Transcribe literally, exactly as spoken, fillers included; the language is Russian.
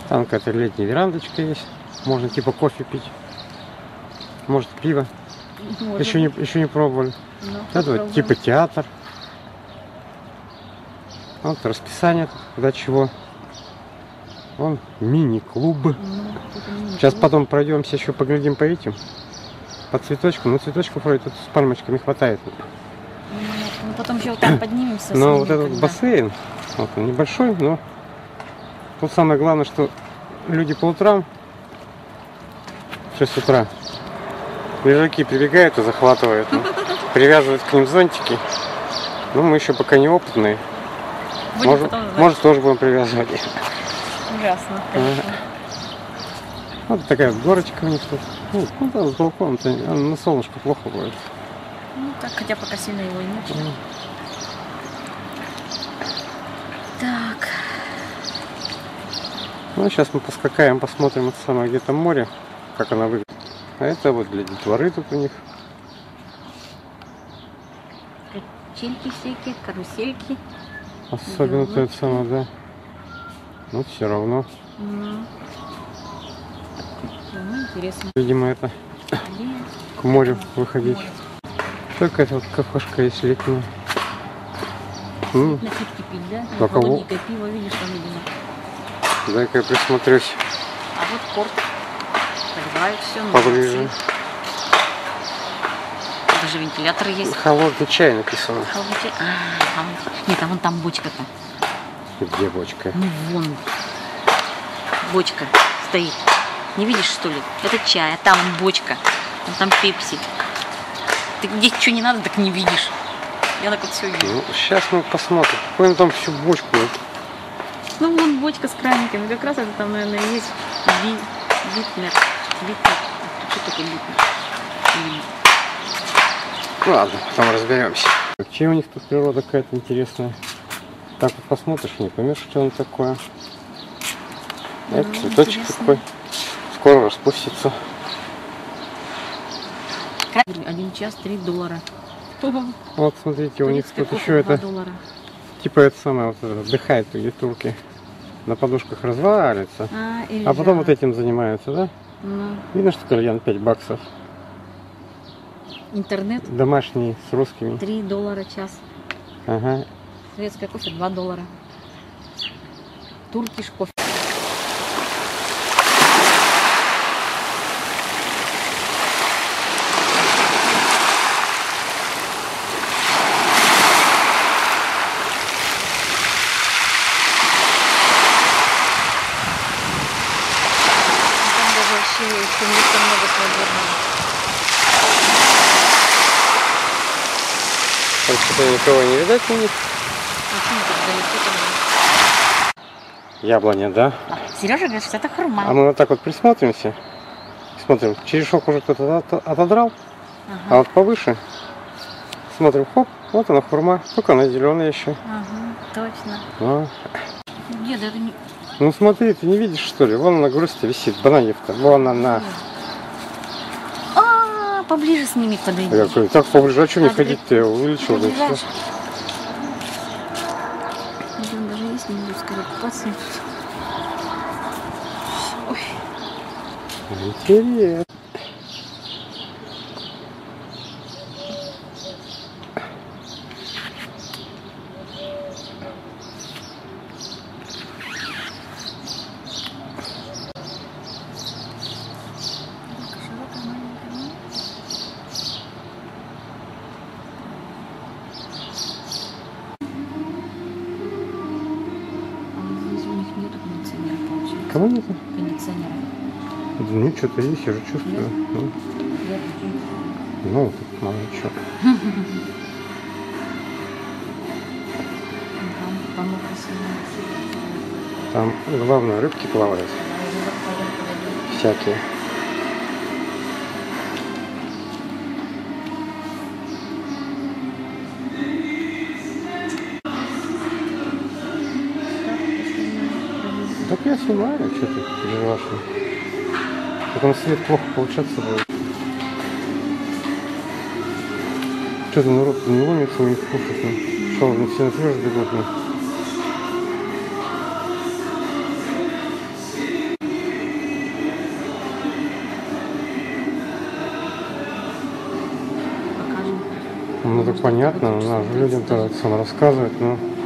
Там какая-то летняя верандочка есть. Можно типа кофе пить. Может пиво. Может еще, не, еще не пробовали. Ну, это вот типа театр. Вот расписание, куда чего. Вон мини-клуб. Ну, сейчас потом пройдемся, еще поглядим по этим. По цветочкам. Ну цветочков вроде тут с пальмочками хватает. Ну, потом еще вот там поднимемся. Но вот этот когда... бассейн, вот он небольшой, но тут самое главное, что люди по утрам, в шесть утра, лежаки прибегают и захватывают, ну, привязывают к ним зонтики. Ну, мы еще пока не опытные. Может, может тоже будем привязывать. Ясно. Ага. Вот такая вот горочка у них тут. Ну, ну там с балконом-то на солнышко плохо будет. Ну так, хотя пока сильно его и нет. Mm. Так. Ну, сейчас мы поскакаем, посмотрим это самое, где там море, как оно выглядит. А это вот для детворы тут у них. Качельки всякие, карусельки. Особенно то это самое, да. Ну, все равно. Mm. Ну, интересно. Видимо, это Где? К морю выходить. Море. Только это вот кафешка есть летняя. Напитки пить, да? А кого? Пиво, видишь, там, видимо. Дай-ка я присмотрюсь. А вот порт. Подбирают все. Поближе. Даже вентилятор есть. Холодный чай написано. Холодный чай. А, холодный чай. Нет, а вон там бочка-то. Где бочка? Ну вон. Бочка стоит. Не видишь, что ли? Это чай, а там бочка. Вон там пепси. Ты где что не надо, так не видишь. Я так вот все вижу. Ну, сейчас мы посмотрим. Какой там всю бочку. Ну, вон бочка с краниками. Как раз это там, наверное, есть би... битнер. Битнер. Что такое битнер? Ладно, потом разберемся. Какие у них тут природа какая-то интересная. Так вот посмотришь, не поймешь, что он такое. Ну, это цветочек такой. Скоро распустится. Один час три доллара. Вот смотрите, у них тут еще это доллара. Типа это самое вот это, отдыхает, где турки на подушках развалится, а, а потом вот этим занимаются, да? Ну. Видно, что кальян пять баксов. Интернет. Домашний с русскими. три доллара час. Ага. Советское кофе два доллара. Туркиш кофе. Еще места много свободного. Там что-то никого не видать у них. А почему так далеко там? Яблоня, да? А, Сережа говорит, что это хурма. А мы вот так вот присмотримся. Смотрим, черешок уже кто-то отодрал, ага. А вот повыше смотрим, хоп, вот она хурма, только она зеленая еще. Ага, точно. А. Нет, это не... Ну смотри, ты не видишь, что ли? Вон на грусти висит, бананев-то. Вон она. А, поближе с ними подойди. Я говорю, так поближе, а что не ходить-то? Я увеличил. Да, все. Он даже есть, не буду скорее купаться. Ой. Интересно. Кого нет? Кондиционера. Ну, что-то есть, я же чувствую. Ну, ну тут мало чего. Там, главное, рыбки плавают. Всякие. Так я снимаю, что ты переживаешь. Так на свет плохо получаться будет. Что-то народ не ломится у них кушать. Ну. Что, они все на пляж бегут? Ну. Ну так понятно, надо же людям-то сам рассказывать, но